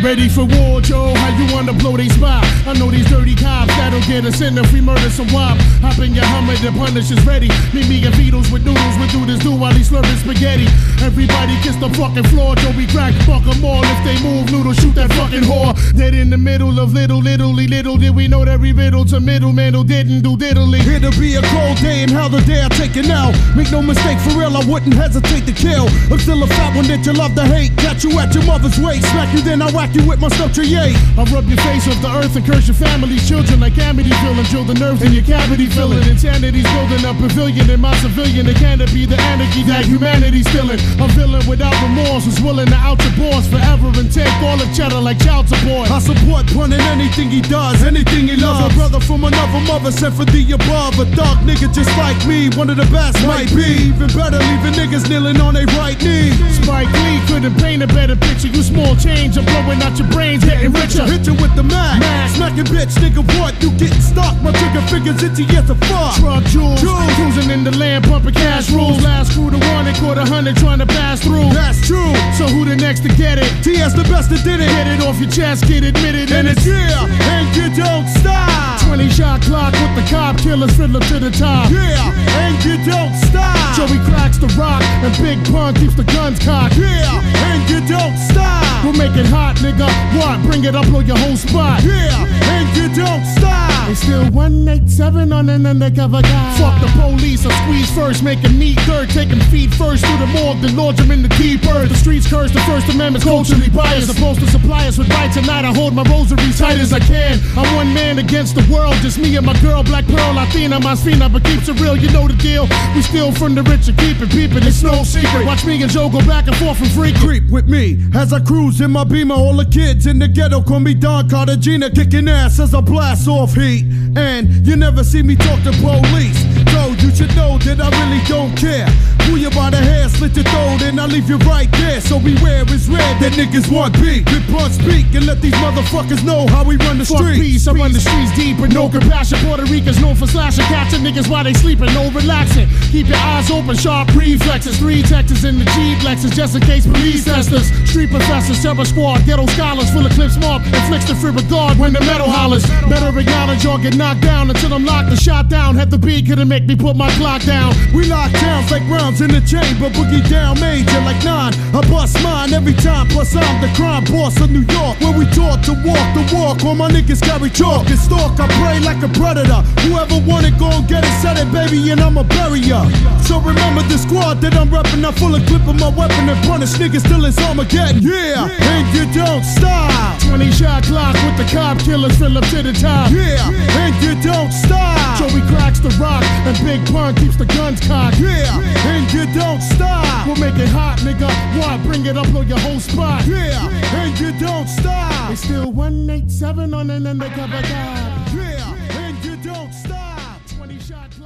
Ready for war, Joe? How you wanna blow they spot? I know these dirty cops that'll get us in if we murder some wop. Hop in your Hummer, the punish is ready. Meet me and Beatles with noodles, we do this do while he's slurping spaghetti. Everybody kiss the fucking floor, Joe. We crack, fuck them all. If they move, noodle, shoot that fucking whore. Dead in the middle of little did we know that we riddle to middleman who didn't do diddly. It'll be a cold day and how the day I take it now. Make no mistake, for real, I wouldn't hesitate to kill. I'm still a fat one that you love to hate. Catch you at your mother's waist, smack you then I whack you with my stuff to yay. I rub your face off the earth and curse your family's children like Amity filling. Drill the nerves in your cavity filling. Insanity's building a pavilion in my civilian. It can't be the anarchy that humanity's filling. I'm villain without remorse, who's willing to out your boss forever and take all the cheddar like child support. I support Pun in anything he does, anything he loves. A brother from another mother sent for the above. A thug nigga just like me, one of the best might be. Even better, leaving niggas kneeling on their right knee. Spike Lee couldn't paint a better picture. You small change, I'm blowing out your brains, getting richer. Hit you with the Mac, smacking bitch, nigga, what? You getting stuck, my trigger fingers itchy as a fuck. Truck jewels, cruising in the land, pumping cash rules. Last crew to one, they caught 100 trying to pass through. That's true. So who the next to get it? TS the best that did it. Get it off your chest, get admitted, and it's yeah, and you don't stop. 20 shot clock with the cop killers, fiddler to the top. Yeah, and you don't stop. Joey cracks the rock, and Big Pun keeps the guns cocked. Yeah, and you don't stop. We'll make it hot, nigga. What? Bring it up, blow your whole spot. Yeah, and you don't stop. It's still 187 on an undercover guy. Fuck the police, I squeeze first, make him neat dirt. Take him feet first through the morgue, then launch him in the deep earth. The streets curse, the First Amendment's culturally biased. Supposed to supply us with right tonight. I hold my rosary tight as I can. I'm one man against the world, just me and my girl, Black Pearl, Latina, my Sina, but keeps it real, you know the deal. We steal from the rich and keep it peeping, it's no secret. Watch me and Joe go back and forth and freak. Creep with me as I cruise in my Beamer. All the kids in the ghetto call me Don Cartagena, kicking ass as I blast off heat. And you never see me talk to police, so you should know that I really don't care. Pull you by the hair, slit your throat, and I leave you right there. So beware, it's red that niggas want beat. Good Pun speak and let these motherfuckers know how we run the streets. Fuck peace, I run the streets deep with no compassion. Puerto Ricans known for slashing, catching niggas while they sleeping, no relaxing. Keep your eyes open, sharp reflexes. 3 Texas in the Jeep Lexus, just in case police test us. Street professors, terror squad, ghetto scholars, full of clips marked, inflicts the free regard when the metal hollers. Better acknowledge or get knocked down until I'm locked and shot down. Had the beat, couldn't make me put my clock down. We lock towns like rounds in the chamber, boogie down major like 9. I bust mine every time, plus I'm the crime boss of New York, where we taught to walk the walk. All my niggas carry chalk and stalk, I pray like a predator. Whoever want it, gon' get it, set it, baby, and I'ma bury ya. So remember the squad that I'm reppin', I'm full of clip of my weapon and punish niggas till it's Armageddon. Yeah, and you don't stop. 20 shot clock with the cop killers, fill up to the top. Yeah, and you don't stop. Joey cracks the rock, and Big Pun keeps the guns cocked. Yeah, and you don't stop. We'll make it hot, nigga. What? Bring it up, blow your whole spot. Yeah, and you don't stop. It's still 187 on an undercover guy. Yeah, and you don't stop. 20 shot.